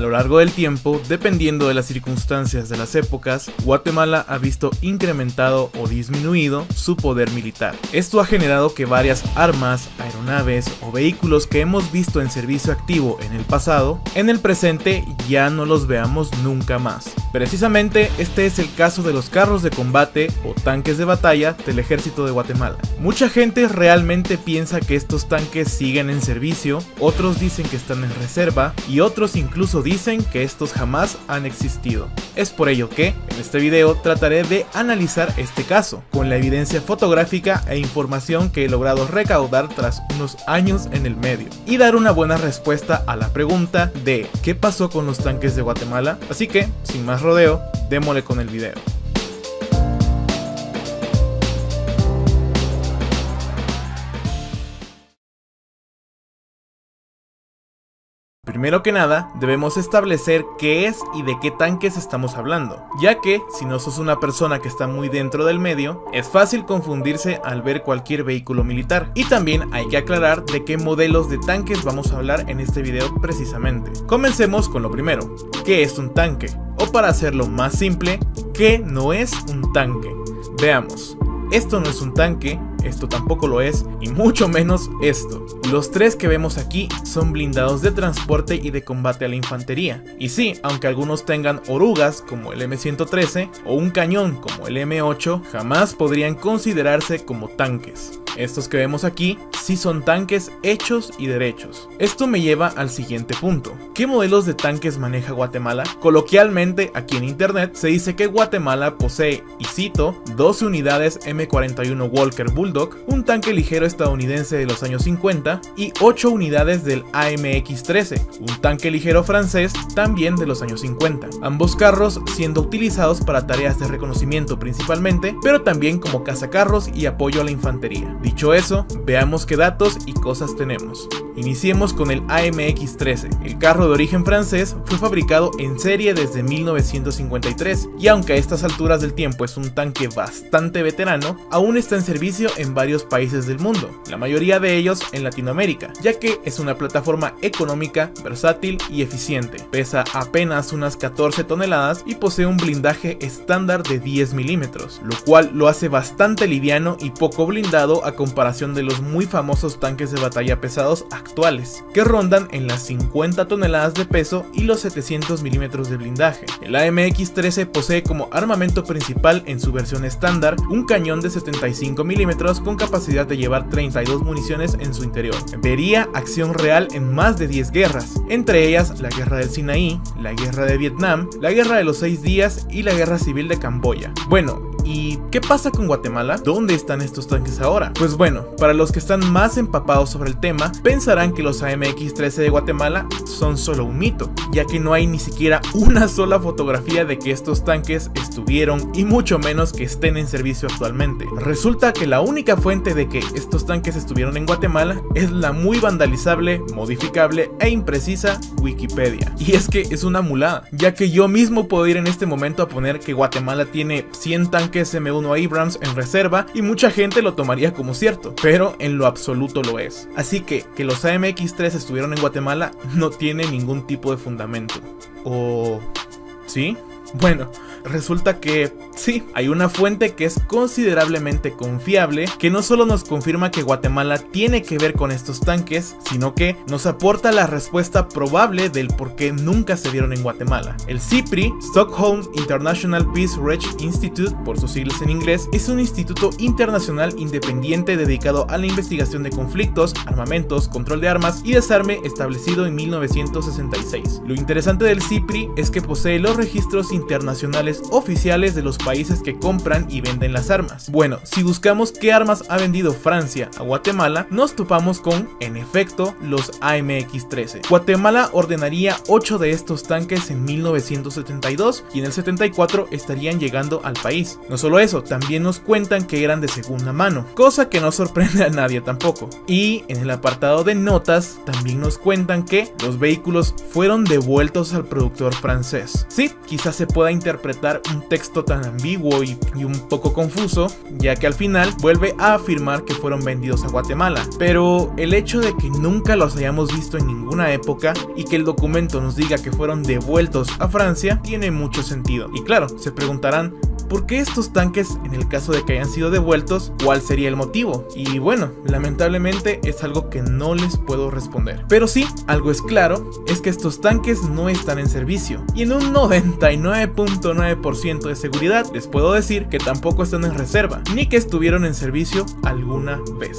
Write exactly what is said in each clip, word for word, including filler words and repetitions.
lo largo del tiempo, dependiendo de las circunstancias de las épocas, Guatemala ha visto incrementado o disminuido su poder militar. Esto ha generado que varias armas, aeronaves o vehículos que hemos visto en servicio activo en el pasado, en el presente ya no los veamos nunca más. Precisamente este es el caso de los carros de combate o tanques de batalla del ejército de Guatemala. Mucha gente realmente piensa que estos tanques siguen en servicio, otros dicen que están en reserva y otros incluso dicen que estos jamás han existido. Es por ello que en este video trataré de analizar este caso, con la evidencia fotográfica e información que he logrado recaudar tras unos años en el medio, y dar una buena respuesta a la pregunta de ¿qué pasó con los tanques de Guatemala? Así que, sin más rodeo, démosle con el video. Primero que nada, debemos establecer qué es y de qué tanques estamos hablando, ya que si no sos una persona que está muy dentro del medio, es fácil confundirse al ver cualquier vehículo militar. Y también hay que aclarar de qué modelos de tanques vamos a hablar en este video precisamente. Comencemos con lo primero, ¿qué es un tanque? O para hacerlo más simple, ¿qué no es un tanque? Veamos. Esto no es un tanque, esto tampoco lo es, y mucho menos esto. Los tres que vemos aquí son blindados de transporte y de combate a la infantería. Y sí, aunque algunos tengan orugas como el eme ciento trece o un cañón como el eme ocho, jamás podrían considerarse como tanques. Estos que vemos aquí sí son tanques hechos y derechos. Esto me lleva al siguiente punto. ¿Qué modelos de tanques maneja Guatemala? Coloquialmente, aquí en internet, se dice que Guatemala posee, y cito, doce unidades eme cuarenta y uno Walker Bulldog, un tanque ligero estadounidense de los años cincuenta, y ocho unidades del a eme equis trece, un tanque ligero francés también de los años cincuenta. Ambos carros siendo utilizados para tareas de reconocimiento principalmente, pero también como cazacarros y apoyo a la infantería. Dicho eso, veamos qué datos y cosas tenemos. Iniciemos con el a eme equis trece. El carro de origen francés fue fabricado en serie desde mil novecientos cincuenta y tres, y aunque a estas alturas del tiempo es un tanque bastante veterano, aún está en servicio en varios países del mundo, la mayoría de ellos en Latinoamérica, ya que es una plataforma económica, versátil y eficiente. Pesa apenas unas catorce toneladas y posee un blindaje estándar de diez milímetros, lo cual lo hace bastante liviano y poco blindado a comparación de los muy famosos tanques de batalla pesados actuales, que rondan en las cincuenta toneladas de peso y los setecientos milímetros de blindaje. El a eme equis trece posee como armamento principal en su versión estándar un cañón de setenta y cinco milímetros con capacidad de llevar treinta y dos municiones en su interior. Vería acción real en más de diez guerras, entre ellas la guerra del Sinaí, la guerra de Vietnam, la guerra de los seis días y la guerra civil de Camboya. Bueno, ¿y qué pasa con Guatemala? ¿Dónde están estos tanques ahora? Pues bueno, para los que están más empapados sobre el tema, pensarán que los a eme equis trece de Guatemala son solo un mito, ya que no hay ni siquiera una sola fotografía de que estos tanques estuvieron y mucho menos que estén en servicio actualmente. Resulta que la única fuente de que estos tanques estuvieron en Guatemala es la muy vandalizable, modificable e imprecisa Wikipedia. Y es que es una mulada, ya que yo mismo puedo ir en este momento a poner que Guatemala tiene cien tanques eme uno Abrams en reserva y mucha gente lo tomaría como cierto, pero en lo absoluto lo es. Así que que los a eme equis trece estuvieron en Guatemala no tiene ningún tipo de fundamento. ¿O sí? Bueno, resulta que sí, hay una fuente que es considerablemente confiable, que no solo nos confirma que Guatemala tiene que ver con estos tanques, sino que nos aporta la respuesta probable del por qué nunca se vieron en Guatemala. El SIPRI, Stockholm International Peace Research Institute, por sus siglas en inglés, es un instituto internacional independiente dedicado a la investigación de conflictos, armamentos, control de armas y desarme, establecido en mil novecientos sesenta y seis. Lo interesante del SIPRI es que posee los registros internacionales oficiales de los países que compran y venden las armas. Bueno, si buscamos qué armas ha vendido Francia a Guatemala, nos topamos con, en efecto, los a eme equis trece. Guatemala ordenaría ocho de estos tanques en mil novecientos setenta y dos y en el setenta y cuatro estarían llegando al país. No solo eso, también nos cuentan que eran de segunda mano, cosa que no sorprende a nadie tampoco. Y en el apartado de notas también nos cuentan que los vehículos fueron devueltos al productor francés. Sí, quizás se pueda interpretar un texto tan ambiguo y, y un poco confuso, ya que al final vuelve a afirmar que fueron vendidos a Guatemala. Pero el hecho de que nunca los hayamos visto en ninguna época y que el documento nos diga que fueron devueltos a Francia tiene mucho sentido. Y claro, se preguntarán, ¿por qué estos tanques, en el caso de que hayan sido devueltos, cuál sería el motivo? Y bueno, lamentablemente es algo que no les puedo responder. Pero sí, algo es claro, es que estos tanques no están en servicio. Y en un noventa y nueve punto nueve por ciento de seguridad les puedo decir que tampoco están en reserva, ni que estuvieron en servicio alguna vez.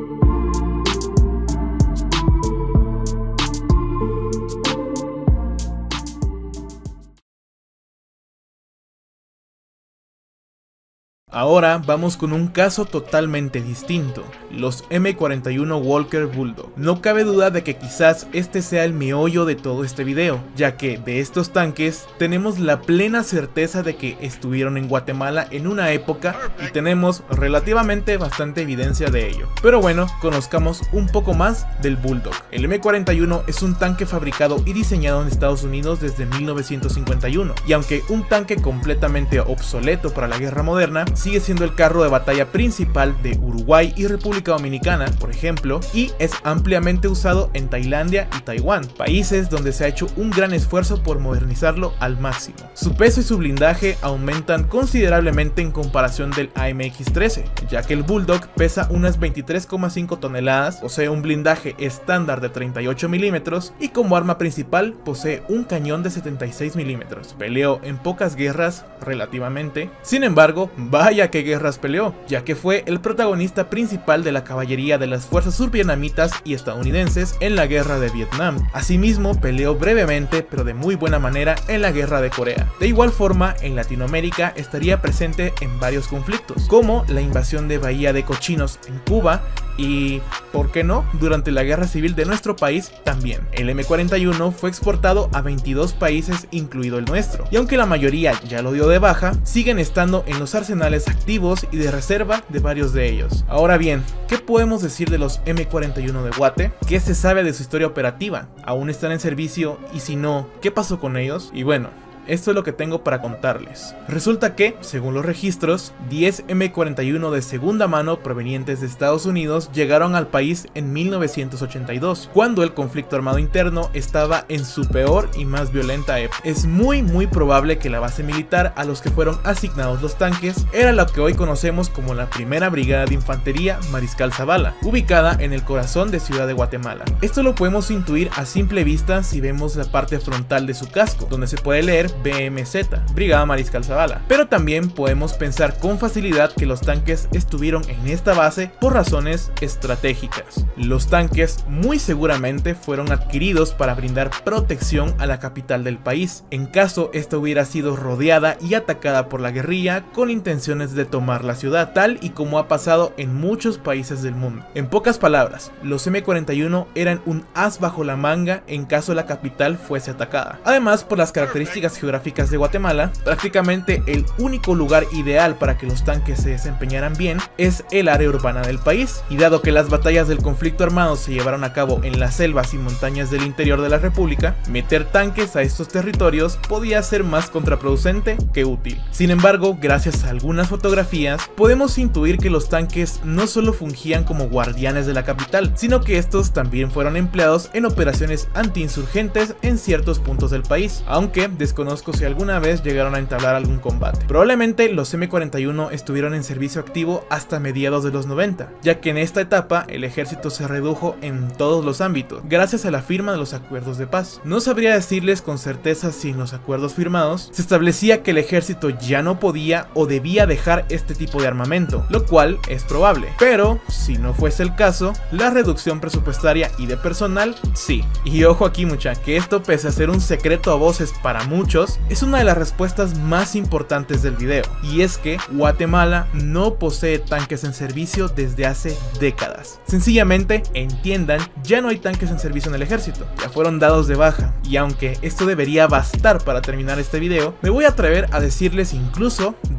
Ahora vamos con un caso totalmente distinto, los eme cuarenta y uno Walker Bulldog. No cabe duda de que quizás este sea el meollo de todo este video, ya que de estos tanques tenemos la plena certeza de que estuvieron en Guatemala en una época y tenemos relativamente bastante evidencia de ello. Pero bueno, conozcamos un poco más del Bulldog. El eme cuarenta y uno es un tanque fabricado y diseñado en Estados Unidos desde mil novecientos cincuenta y uno, y aunque un tanque completamente obsoleto para la guerra moderna, sigue siendo el carro de batalla principal de Uruguay y República Dominicana, por ejemplo, y es ampliamente usado en Tailandia y Taiwán, países donde se ha hecho un gran esfuerzo por modernizarlo al máximo. Su peso y su blindaje aumentan considerablemente en comparación del A M X trece, ya que el Bulldog pesa unas veintitrés coma cinco toneladas, posee un blindaje estándar de treinta y ocho milímetros y como arma principal posee un cañón de setenta y seis milímetros. Peleó en pocas guerras relativamente, sin embargo, vaya que guerras peleó, ya que fue el protagonista principal de la caballería de las fuerzas survietnamitas y estadounidenses en la guerra de Vietnam. Asimismo, peleó brevemente, pero de muy buena manera, en la guerra de Corea. De igual forma, en Latinoamérica estaría presente en varios conflictos, como la invasión de Bahía de Cochinos en Cuba, y, ¿por qué no?, durante la guerra civil de nuestro país también. El eme cuarenta y uno fue exportado a veintidós países, incluido el nuestro, y aunque la mayoría ya lo dio de baja, siguen estando en los arsenales activos y de reserva de varios de ellos. Ahora bien, ¿qué podemos decir de los eme cuarenta y uno de Guate? ¿Qué se sabe de su historia operativa? ¿Aún están en servicio? Y si no, ¿qué pasó con ellos? Y bueno, esto es lo que tengo para contarles. Resulta que, según los registros, diez eme cuarenta y uno de segunda mano provenientes de Estados Unidos llegaron al país en mil novecientos ochenta y dos, cuando el conflicto armado interno estaba en su peor y más violenta época. Es muy muy probable que la base militar a los que fueron asignados los tanques era lo que hoy conocemos como la Primera Brigada de Infantería Mariscal Zavala, ubicada en el corazón de Ciudad de Guatemala. Esto lo podemos intuir a simple vista si vemos la parte frontal de su casco, donde se puede leer be eme zeta, Brigada Mariscal Zavala, pero también podemos pensar con facilidad que los tanques estuvieron en esta base por razones estratégicas. Los tanques muy seguramente fueron adquiridos para brindar protección a la capital del país, en caso esta hubiera sido rodeada y atacada por la guerrilla con intenciones de tomar la ciudad, tal y como ha pasado en muchos países del mundo. En pocas palabras, los eme cuarenta y uno eran un as bajo la manga en caso la capital fuese atacada. Además, por las características geográficas de Guatemala, prácticamente el único lugar ideal para que los tanques se desempeñaran bien es el área urbana del país, y dado que las batallas del conflicto armado se llevaron a cabo en las selvas y montañas del interior de la república, meter tanques a estos territorios podía ser más contraproducente que útil. Sin embargo, gracias a algunas fotografías, podemos intuir que los tanques no solo fungían como guardianes de la capital, sino que estos también fueron empleados en operaciones antiinsurgentes en ciertos puntos del país, aunque desconozco si alguna vez llegaron a entablar algún combate. Probablemente los eme cuarenta y uno estuvieron en servicio activo hasta mediados de los noventa, ya que en esta etapa el ejército se redujo en todos los ámbitos, gracias a la firma de los acuerdos de paz. No sabría decirles con certeza si en los acuerdos firmados se establecía que el ejército ya no podía o debía dejar este tipo de armamento, lo cual es probable, pero si no fuese el caso, la reducción presupuestaria y de personal sí. Y ojo aquí mucha, que esto, pese a ser un secreto a voces para muchos, es una de las respuestas más importantes del video, y es que Guatemala no posee tanques en servicio desde hace décadas. Sencillamente, entiendan, ya no hay tanques en servicio en el ejército, ya fueron dados de baja, y aunque esto debería bastar para terminar este video, me voy a atrever a decirles incluso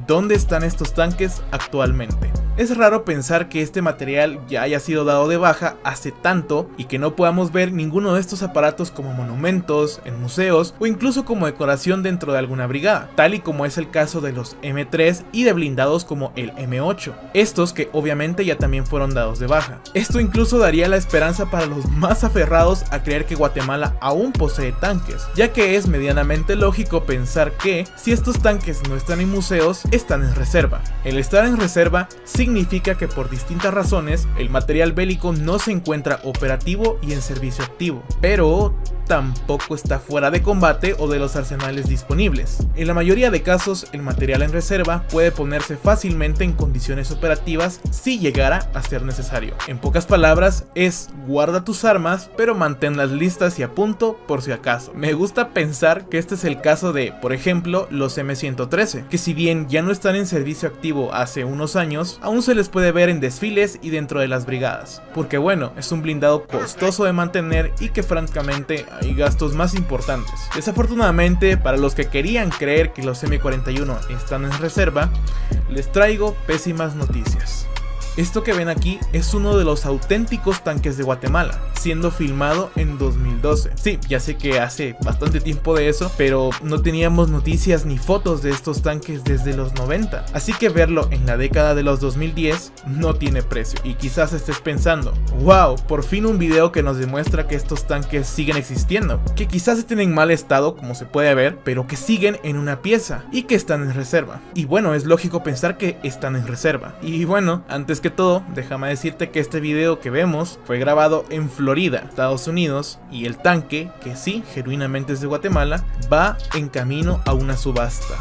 ¿dónde están estos tanques actualmente? Es raro pensar que este material ya haya sido dado de baja hace tanto y que no podamos ver ninguno de estos aparatos como monumentos, en museos o incluso como decoración dentro de alguna brigada, tal y como es el caso de los eme tres y de blindados como el eme ocho, estos que obviamente ya también fueron dados de baja. Esto incluso daría la esperanza para los más aferrados a creer que Guatemala aún posee tanques, ya que es medianamente lógico pensar que si estos tanques no están en museos, están en reserva. El estar en reserva significa que por distintas razones el material bélico no se encuentra operativo y en servicio activo, pero tampoco está fuera de combate o de los arsenales disponibles. En la mayoría de casos, el material en reserva puede ponerse fácilmente en condiciones operativas si llegara a ser necesario. En pocas palabras, es guarda tus armas, pero manténlas listas y a punto por si acaso. Me gusta pensar que este es el caso de, por ejemplo, los eme ciento trece, que si bien ya no están en servicio activo hace unos años, aún se les puede ver en desfiles y dentro de las brigadas, porque bueno, es un blindado costoso de mantener y que francamente hay gastos más importantes. Desafortunadamente, para los que querían creer que los eme cuarenta y uno están en reserva, les traigo pésimas noticias. Esto que ven aquí es uno de los auténticos tanques de Guatemala, siendo filmado en dos mil doce. Sí, ya sé que hace bastante tiempo de eso, pero no teníamos noticias ni fotos de estos tanques desde los noventa. Así que verlo en la década de los dos mil diez no tiene precio. Y quizás estés pensando, wow, por fin un video que nos demuestra que estos tanques siguen existiendo, que quizás estén en mal estado como se puede ver, pero que siguen en una pieza y que están en reserva. Y bueno, es lógico pensar que están en reserva. Y bueno, antes que todo, déjame decirte que este video que vemos fue grabado en Florida, Estados Unidos, y el tanque, que sí, genuinamente es de Guatemala, va en camino a una subasta.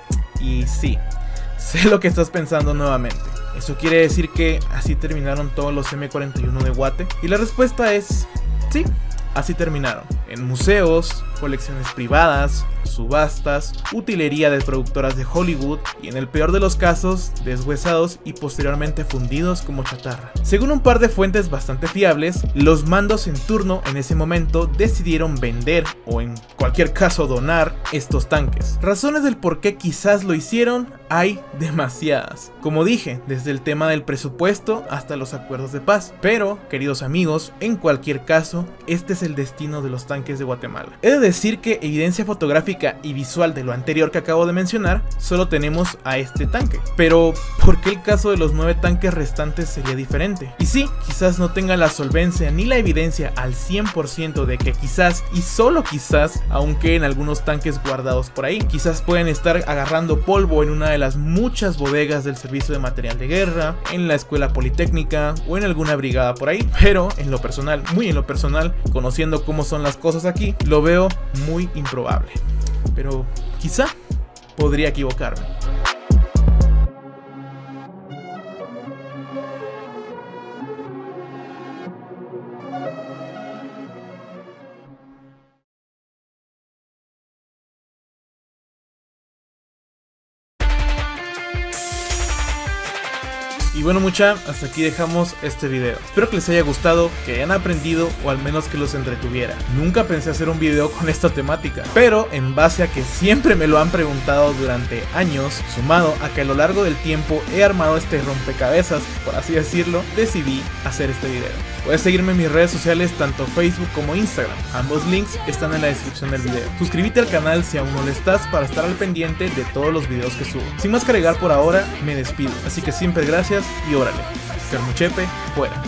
Y sí, sé lo que estás pensando nuevamente. ¿Eso quiere decir que así terminaron todos los eme cuarenta y uno de Guate? Y la respuesta es sí, así terminaron. En museos, colecciones privadas, subastas, utilería de productoras de Hollywood y en el peor de los casos, deshuesados y posteriormente fundidos como chatarra. Según un par de fuentes bastante fiables, los mandos en turno en ese momento decidieron vender o en cualquier caso donar estos tanques. Razones del por qué quizás lo hicieron hay demasiadas. Como dije, desde el tema del presupuesto hasta los acuerdos de paz. Pero, queridos amigos, en cualquier caso, este es el destino de los tanques de Guatemala. He de decir que evidencia fotográfica y visual de lo anterior que acabo de mencionar, solo tenemos a este tanque. Pero, ¿por qué el caso de los nueve tanques restantes sería diferente? Y sí, quizás no tenga la solvencia ni la evidencia al cien por ciento de que quizás, y solo quizás, aún queden algunos tanques guardados por ahí. Quizás pueden estar agarrando polvo en una de las muchas bodegas del servicio de material de guerra, en la escuela politécnica o en alguna brigada por ahí. Pero, en lo personal, muy en lo personal, conociendo cómo son las cosas aquí, lo veo muy improbable. Pero quizá podría equivocarme. Y bueno mucha, hasta aquí dejamos este video. Espero que les haya gustado, que hayan aprendido o al menos que los entretuviera. Nunca pensé hacer un video con esta temática, pero en base a que siempre me lo han preguntado durante años, sumado a que a lo largo del tiempo he armado este rompecabezas, por así decirlo, decidí hacer este video. Puedes seguirme en mis redes sociales, tanto Facebook como Instagram. Ambos links están en la descripción del video. Suscríbete al canal si aún no lo estás para estar al pendiente de todos los videos que subo. Sin más que agregar por ahora, me despido. Así que siempre gracias y órale. Carmuchepe, fuera.